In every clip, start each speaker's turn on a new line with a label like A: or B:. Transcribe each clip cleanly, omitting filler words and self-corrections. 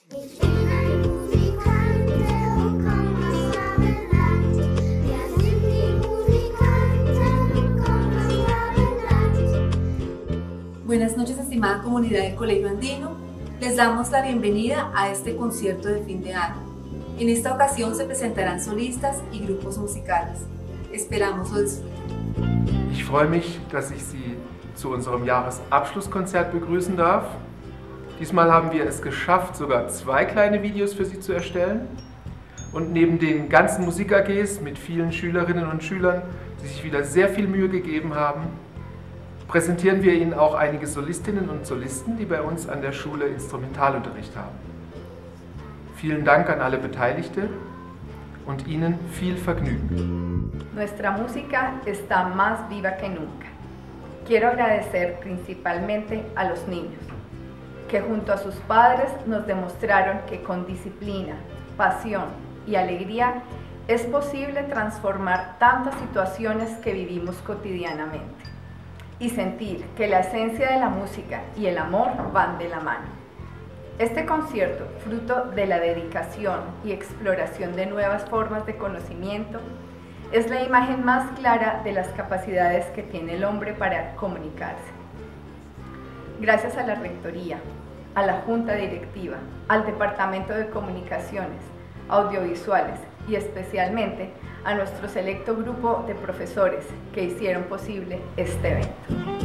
A: Ich bin ein Musikant und komme aus Rabenland. Wir sind die Musikanten und kommen aus Rabenland.
B: Buenas noches, estimada comunidad del Colegio Andino. Les damos la bienvenida a este concierto de fin de año. En esta ocasión se presentarán solistas y grupos musicales. Esperamos lo disfruten.
C: Ich freue mich, dass ich Sie zu unserem Jahresabschlusskonzert begrüßen darf. Diesmal haben wir es geschafft, sogar 2 kleine Videos für Sie zu erstellen. Und neben den ganzen Musik-AGs mit vielen Schülerinnen und Schülern, die sich wieder sehr viel Mühe gegeben haben, präsentieren wir Ihnen auch einige Solistinnen und Solisten, die bei uns an der Schule Instrumentalunterricht haben. Vielen Dank an alle Beteiligte und Ihnen viel Vergnügen.
D: Nuestra música está más viva que nunca. Quiero agradecer principalmente a los niños, que junto a sus padres nos demostraron que con disciplina, pasión y alegría es posible transformar tantas situaciones que vivimos cotidianamente y sentir que la esencia de la música y el amor van de la mano. Este concierto, fruto de la dedicación y exploración de nuevas formas de conocimiento, es la imagen más clara de las capacidades que tiene el hombre para comunicarse. Gracias a la Rectoría, a la Junta Directiva, al Departamento de Comunicaciones, Audiovisuales y especialmente a nuestro selecto grupo de profesores que hicieron posible este evento.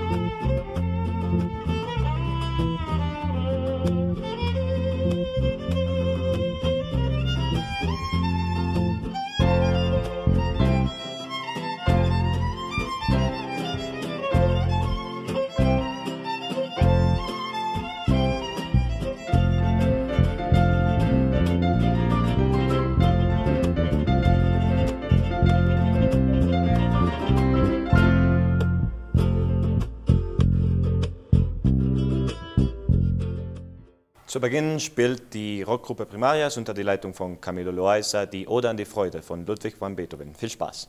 E: Zu Beginn spielt die Rockgruppe Primarias unter der Leitung von Camilo Loaiza die Ode an die Freude von Ludwig van Beethoven. Viel Spaß!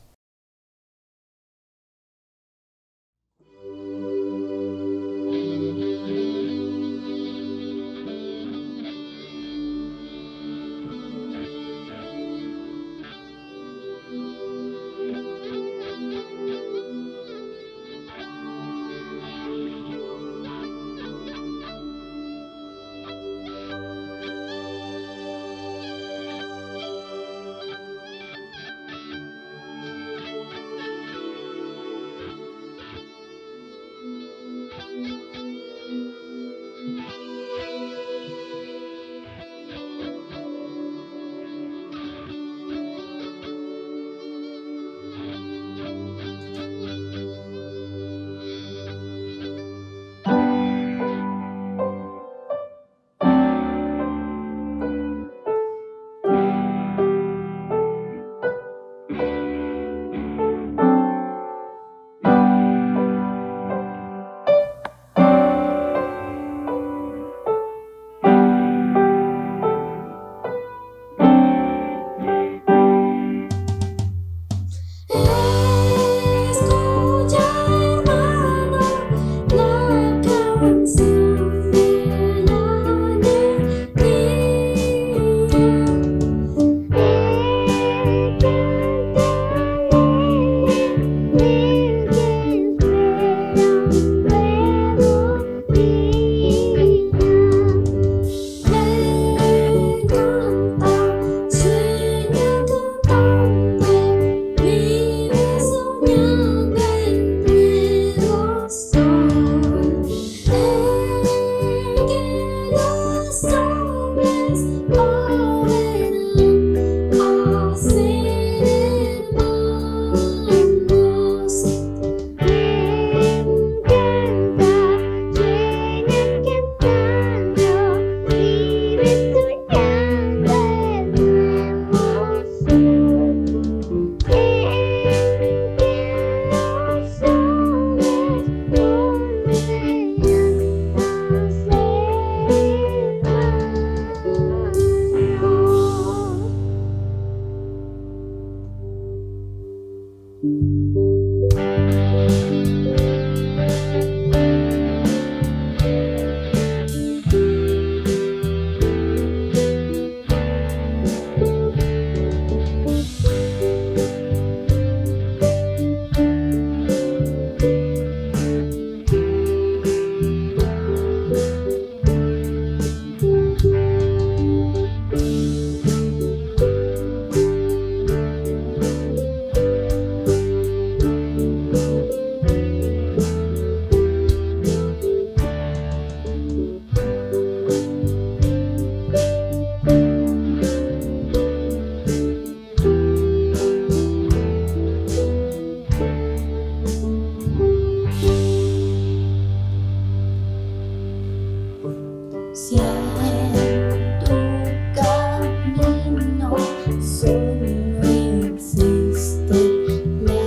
A: Si en tu camino solo existe la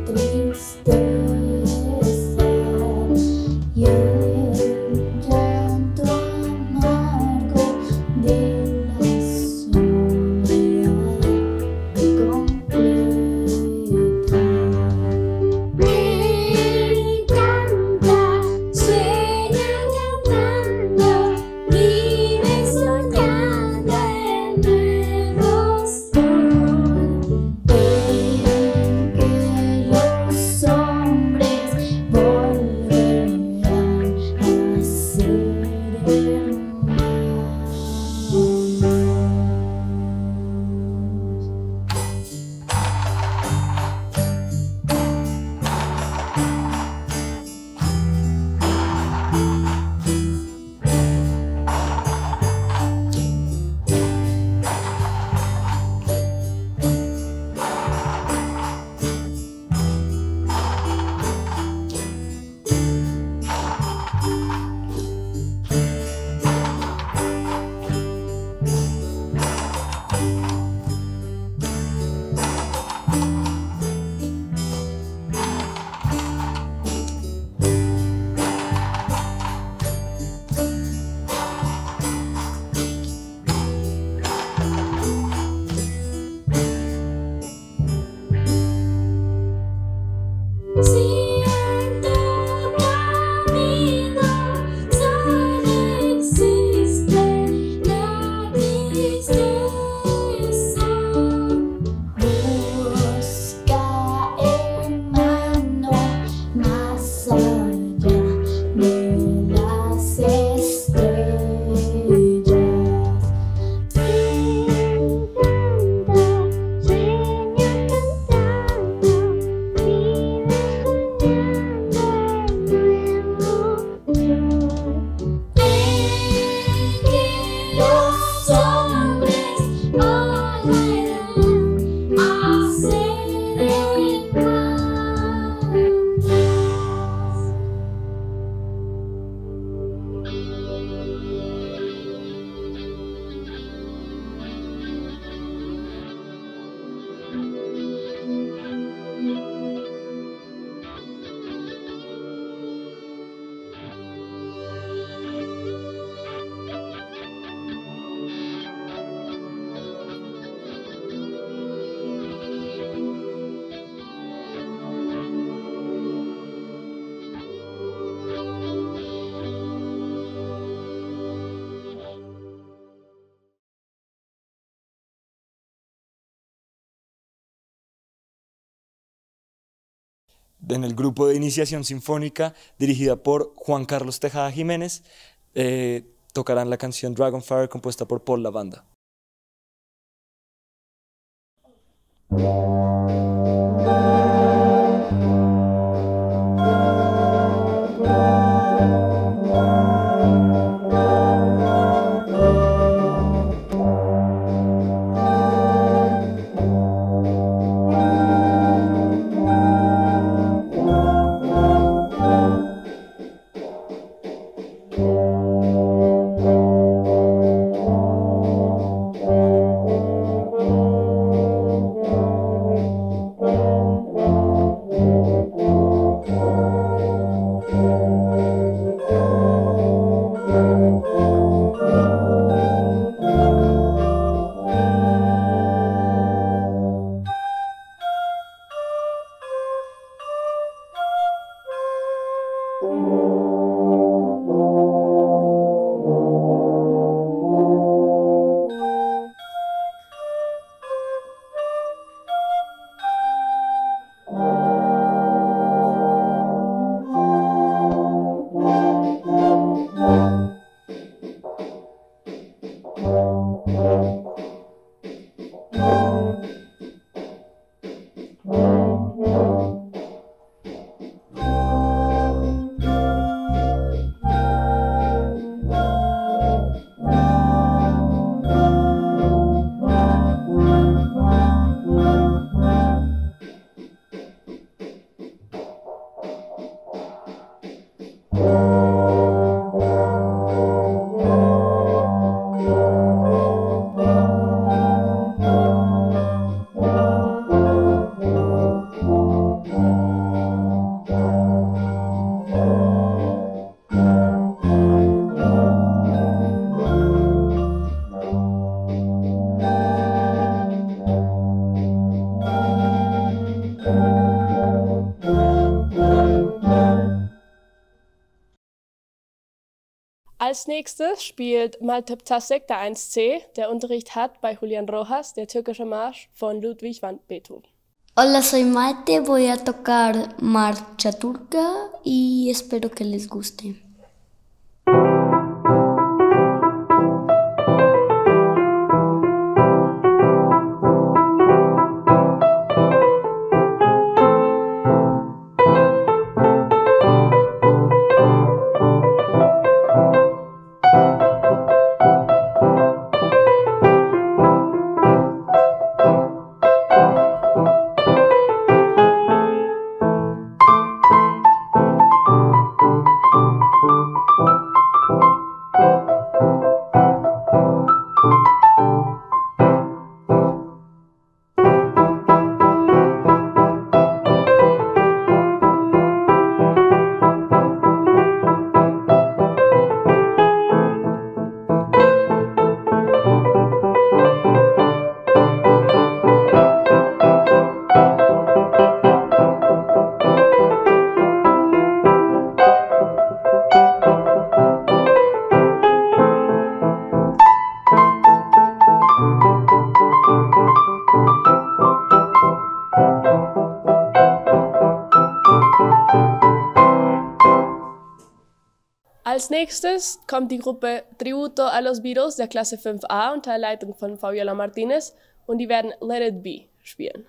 A: tristeza y el llanto amargo de la soledad completa. Canta, sueña cantando, vive soñando en nuevos sol. Ven que los hombres volverán a ser hermanos. Si en tu camino solo existe la tristeza, busca, hermano, más allá de las estrellas. Canta, sueña cantando, vive soñando en nuevo sol. Ven que los hombres volverán a ser hermanos.
F: En el grupo de iniciación sinfónica, dirigida por Juan Carlos Tejada Jiménez, tocarán la canción Dragonfire, compuesta por Paul Lavanda.
G: Als nächstes spielt Maltep Tasek der 1C, der Unterricht hat bei Julián Rojas, der türkische Marsch von Ludwig van Beethoven.
A: Hola, soy Maite, voy a tocar marcha turca y espero que les guste.
G: Als nächstes kommt die Gruppe Tributo a los Beatles der Klasse 5a unter der Leitung von Fabiola Martinez und die werden Let It Be spielen.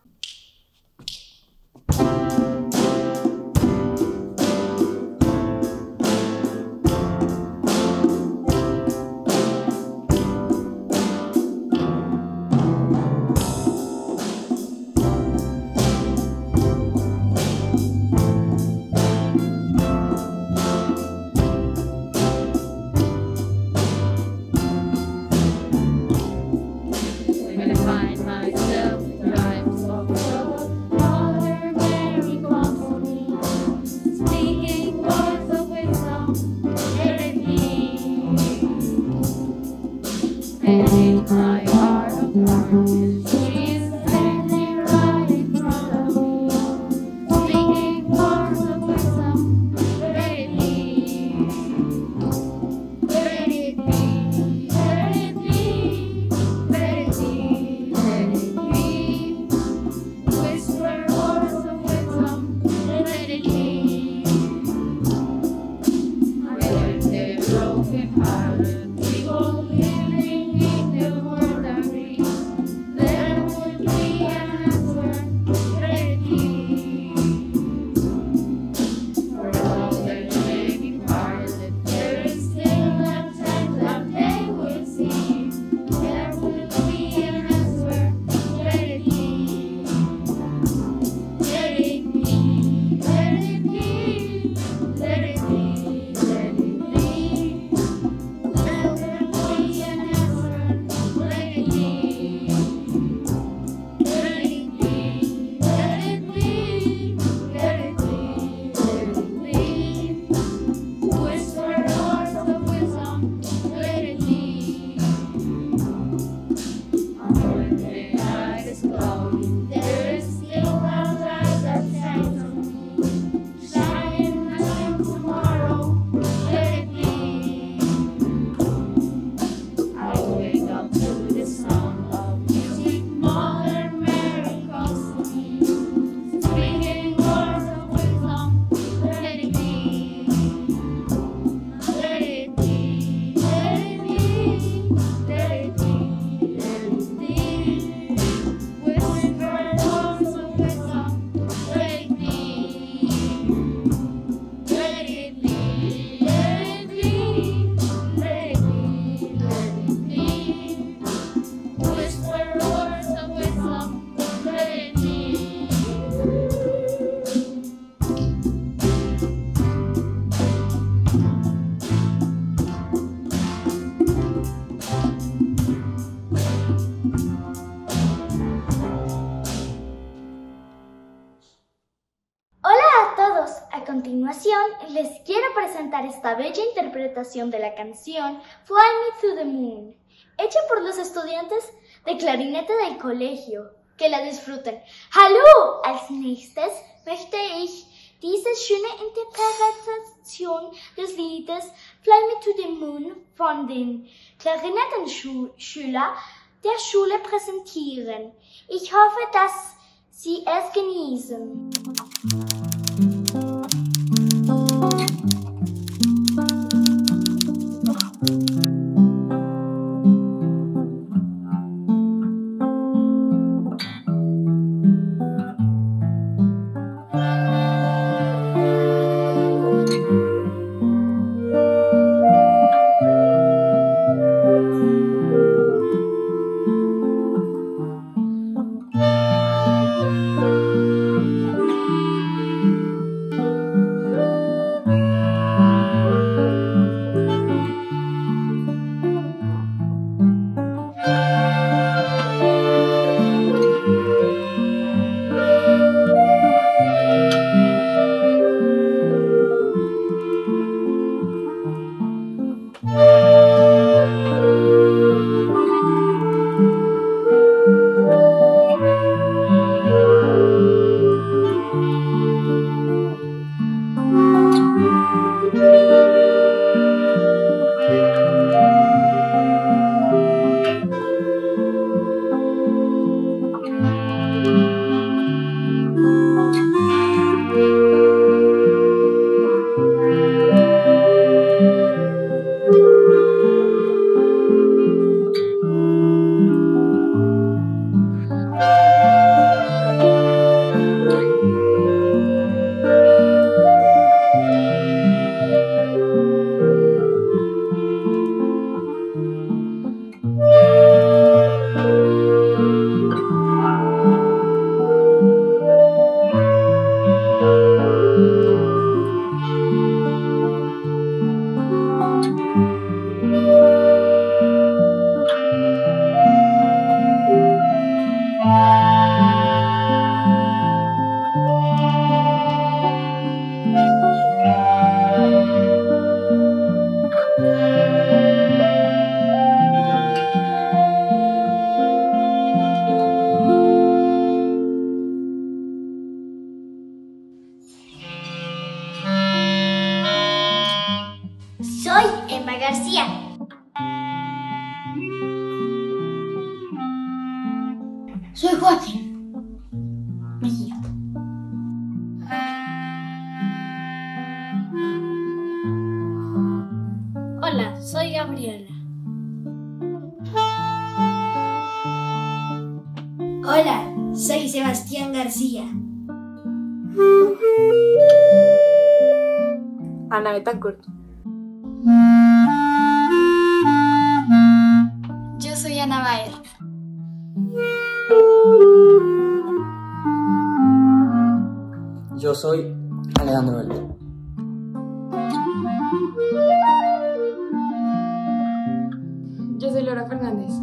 A: A continuación, les quiero presentar esta bella interpretación de la canción Fly Me to the Moon, hecha por los estudiantes de clarinete del colegio. Que la disfruten. Hallo! Als nächstes möchte ich Diese schöne Interpretation des Liedes Fly Me to the Moon von den Klarinettenschülern der Schule präsentieren. Ich hoffe, dass Sie es genießen. Soy Emma García. Soy Joaquín Mejía. Hola, soy Gabriela. Hola, soy Sebastián García.
H: Ana Betancourt.
A: Yo soy Ana Baer.
I: Yo soy Alejandro Vélez.
H: Yo soy Laura Fernández.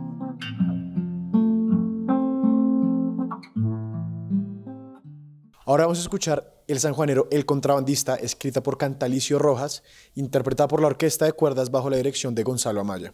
J: Ahora vamos a escuchar El Sanjuanero, el contrabandista, escrita por Cantalicio Rojas, interpretada por la Orquesta de Cuerdas bajo la dirección de Gonzalo Amaya.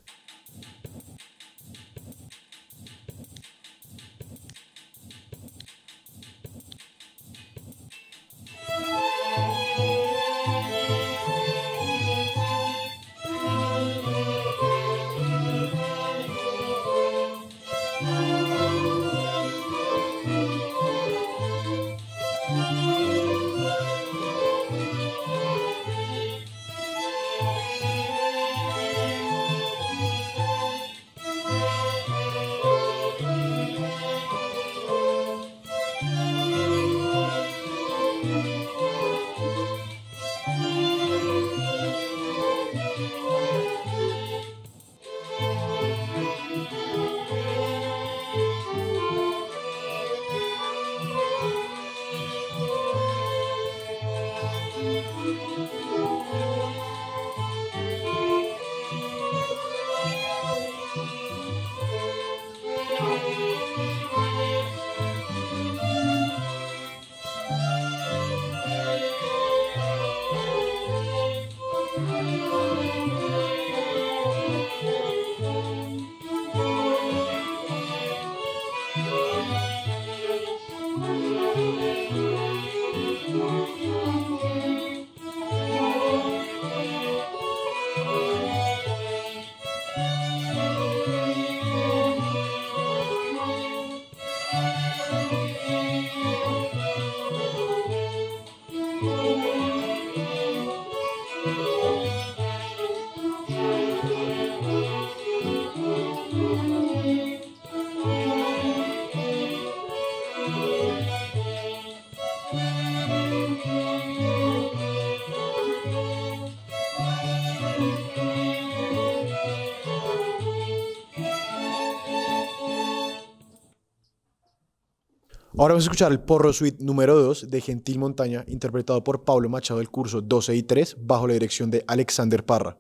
J: Ahora vamos a escuchar el Porro Suite número 2 de Gentil Montaña, interpretado por Pablo Machado del curso 12 y 3, bajo la dirección de Alexander Parra.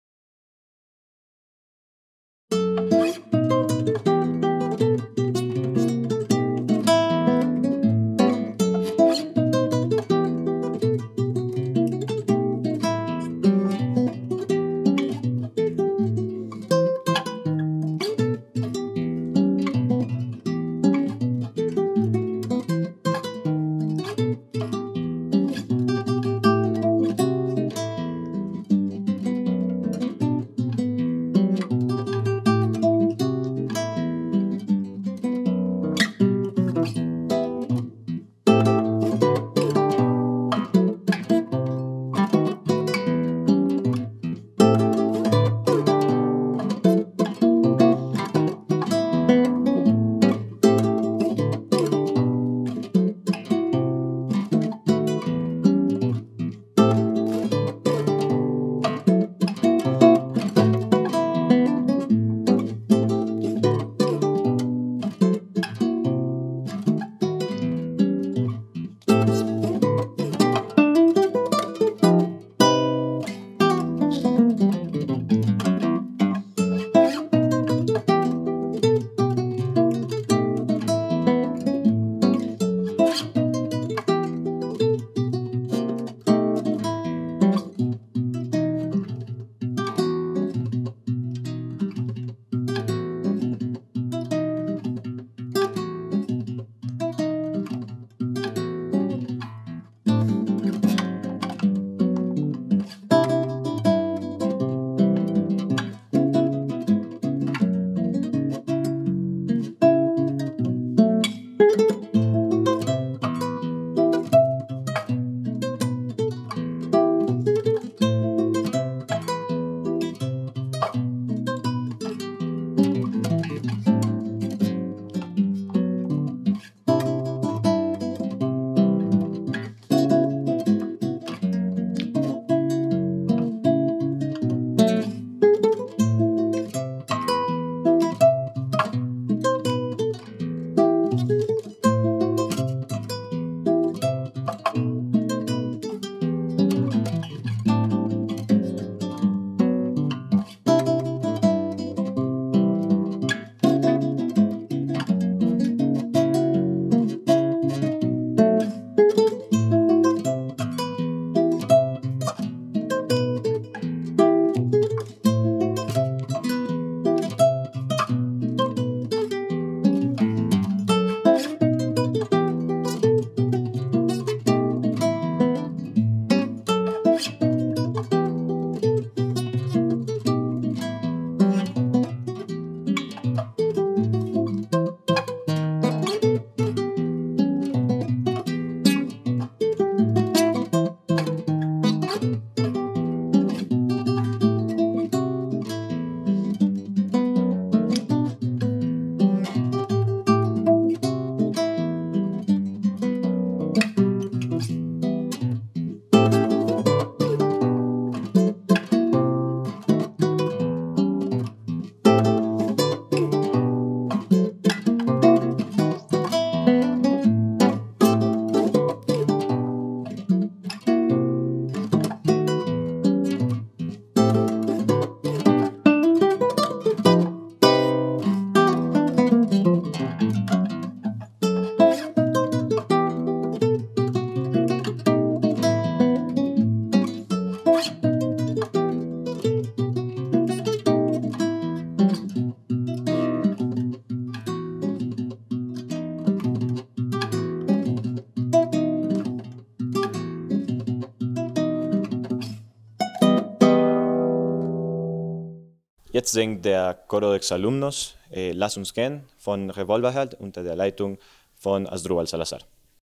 E: Jetzt singt der Coro de Exalumnos Lass uns gehen von Revolverheld unter der Leitung von Asdrúbal Salazar.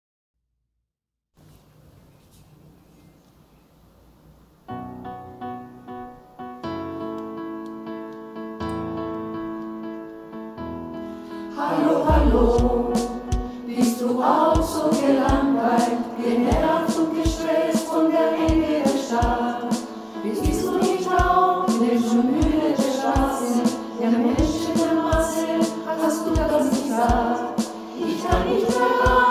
K: Hallo, hallo, bist du auch so gelangweilt, genervt und gestresst von der Enge der Stadt? Bist du nicht auch in der Mühle der Straße, der Menschen der Masse, hast du das nicht gesagt? Ich kann nicht mehr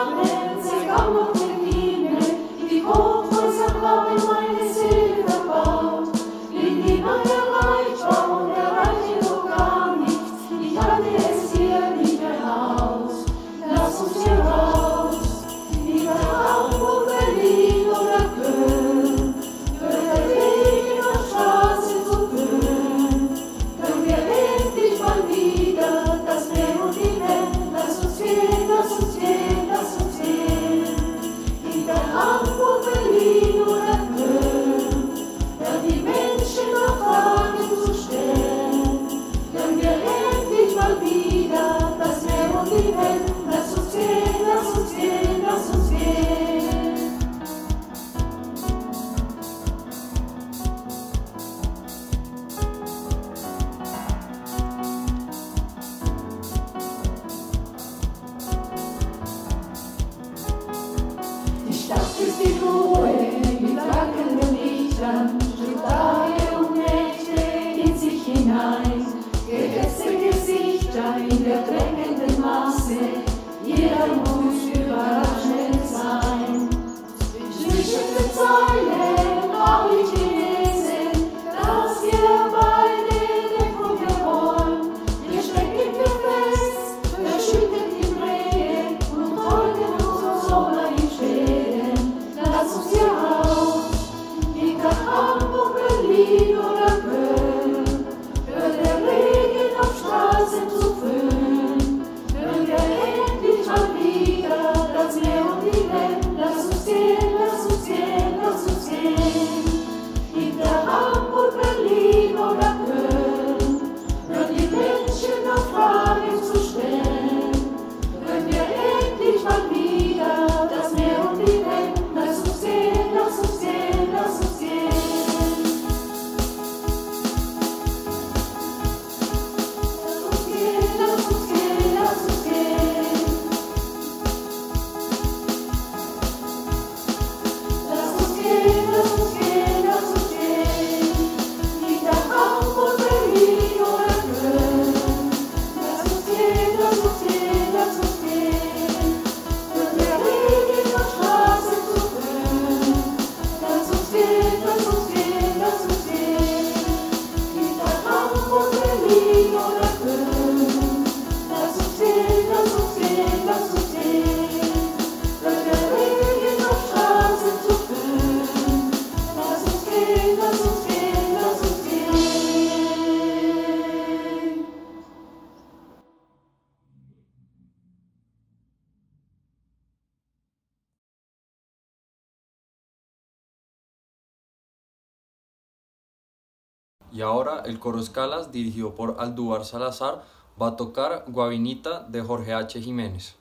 L: Y ahora el coro Escalas, dirigido por Aldúvar Salazar, va a tocar Guavinita de Jorge H. Jiménez.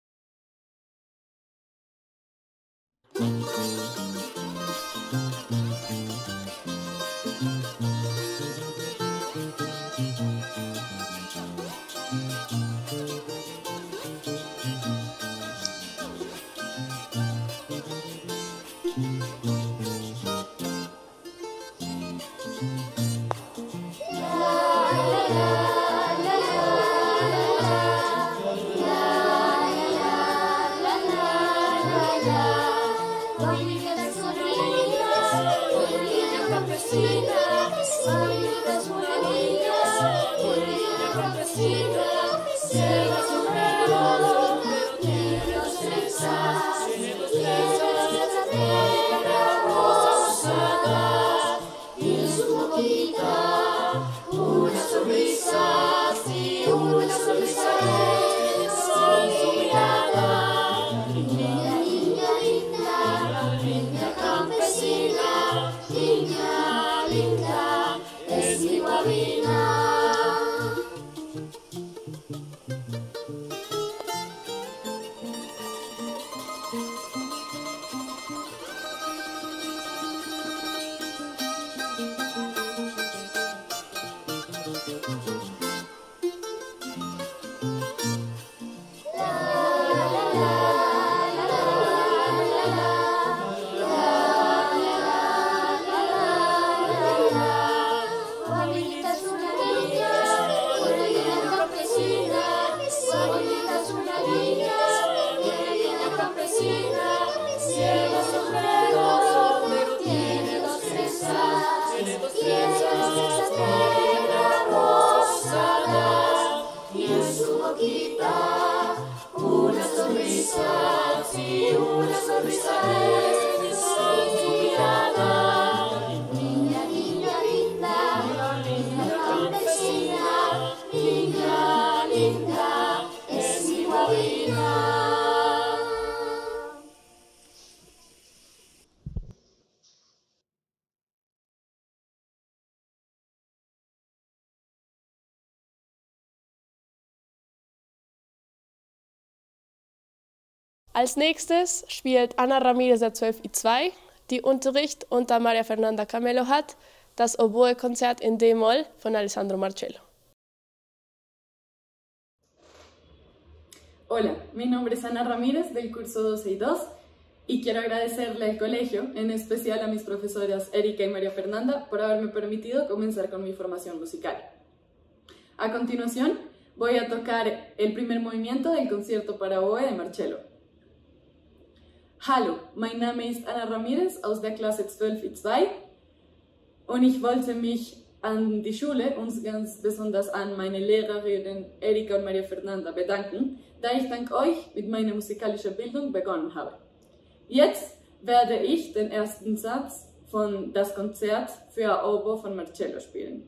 G: Als nächstes spielt Ana Ramírez der 12i2, die Unterricht unter María Fernanda Camelo hat, das Oboe-Konzert in D-Moll von Alessandro Marcello.
M: Hola, mi nombre es Ana Ramírez del curso 12 y 2 y quiero agradecerle al colegio, en especial a mis profesoras Erika y María Fernanda, por haberme permitido comenzar con mi formación musical. A continuación, voy a tocar el primer movimiento del concierto para oboe de Marcello. Hallo, mein Name ist Ana Ramírez aus der Klasse 12i2 und ich wollte mich an die Schule und ganz besonders an meine Lehrerinnen Erika und Maria Fernanda bedanken, da ich dank euch mit meiner musikalischen Bildung begonnen habe. Jetzt werde ich den ersten Satz von das Konzert für Oboe von Marcello spielen.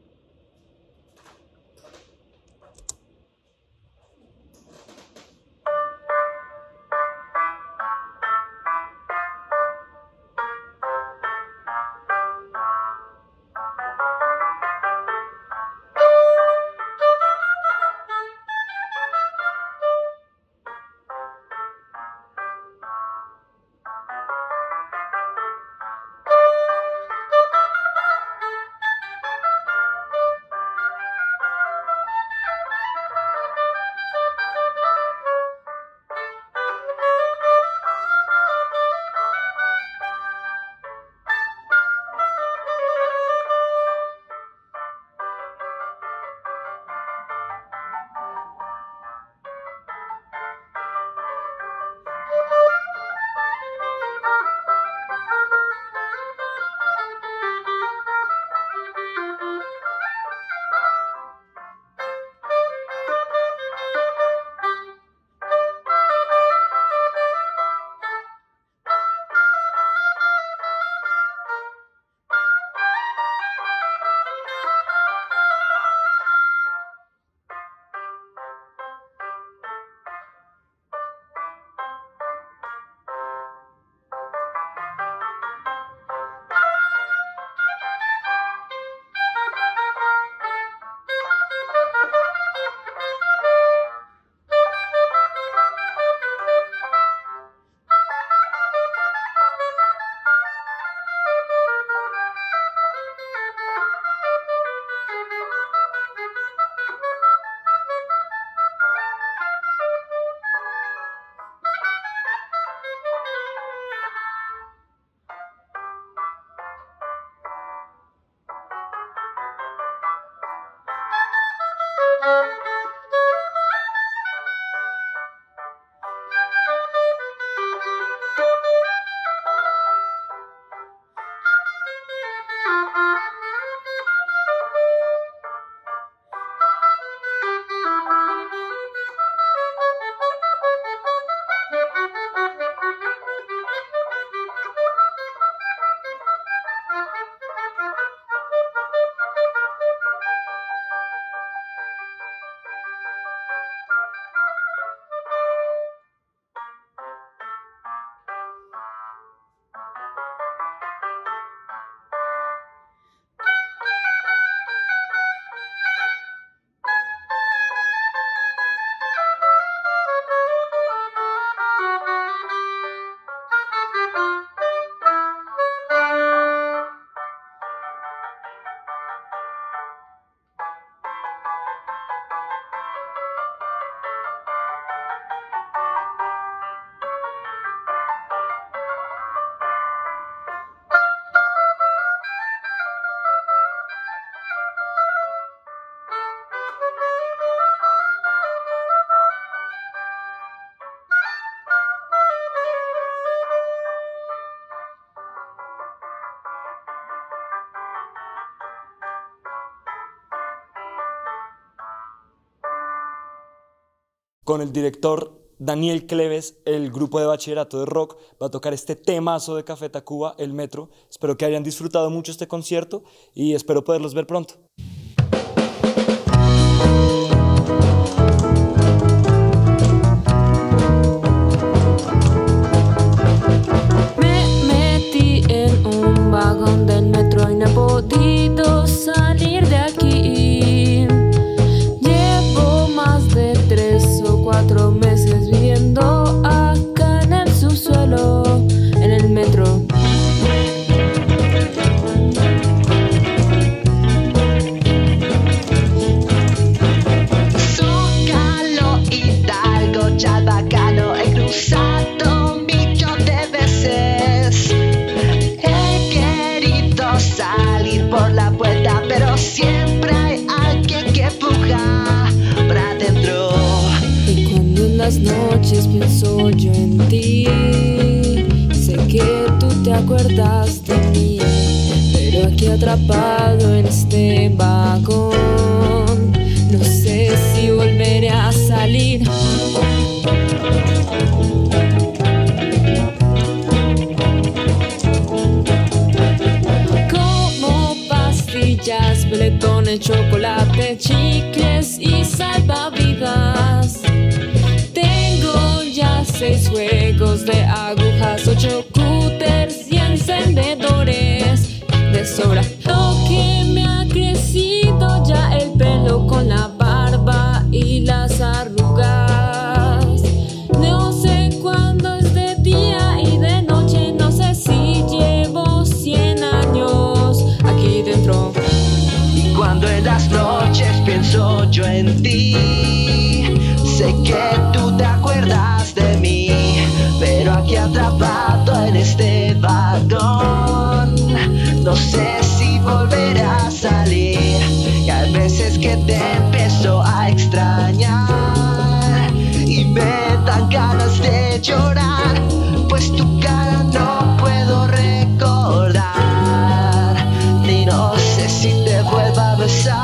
F: Con el director Daniel Cleves, el grupo de bachillerato de rock va a tocar este temazo de Café Tacuba, El Metro. Espero que hayan disfrutado mucho este concierto y espero poderlos ver pronto.
N: Me metí en un vagón del metro y no he podido salir de aquí. Llevo más de 3 o 4 meses viviendo acá en el subsuelo, en el metro.
O: Zócalo, Hidalgo, Chalbacano, he cruzado millones de veces. He querido salir por la puerta, pero siempre hay alguien que empuja para adentro.
N: Y cuando en las noches pienso yo en ti, sé que tú te acuerdas de mí, pero aquí atrapado en este vagón, no sé si volveré a salir. Como pastillas, beletones, chocolate, chicles y salvavidas. Tengo ya 6 juegos de agujas, 8 cúters y encendedores de sobra. Lo que me ha crecido ya el pelo con la barba y las arrugas. No sé cuándo es de día y de noche, no sé si llevo 100 años aquí dentro.
O: Y cuando en las noches pienso yo en ti, sé que tú te acuerdas de mí, pero aquí atrapado en este vagón, no sé si volveré a salir. Y hay veces que te empiezo a extrañar y me dan ganas de llorar, pues tu cara no puedo recordar, ni no sé si te vuelva a besar.